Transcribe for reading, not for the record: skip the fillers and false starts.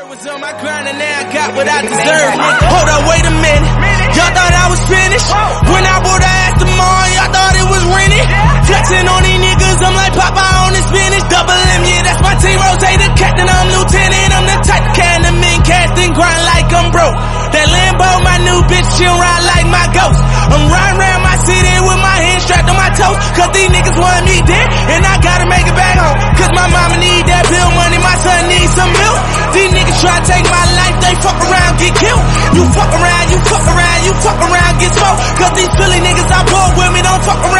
was on my grind and now I got what I deserve. Hold up, wait a minute. Y'all thought I was finished. When I bought the Aston Martin, y'all thought it was rented. Flexing on these niggas, I'm like Popeye on his spinach. Double M, yeah, that's my team. Rotate the captain, I'm lieutenant. I'm the type of can the men cast and grind like I'm broke. That Lambo, my new bitch, she'll ride like my ghost. I'm riding around my city with my hands strapped on my toes. Cause these niggas want me dead, and I gotta make it back home. Cause my mama need that bill money, my son needs some milk. These niggas try to take my life, they fuck around, get killed. You fuck around, you fuck around, you fuck around, get smoked. Cause these Philly niggas I bought with me don't fuck around.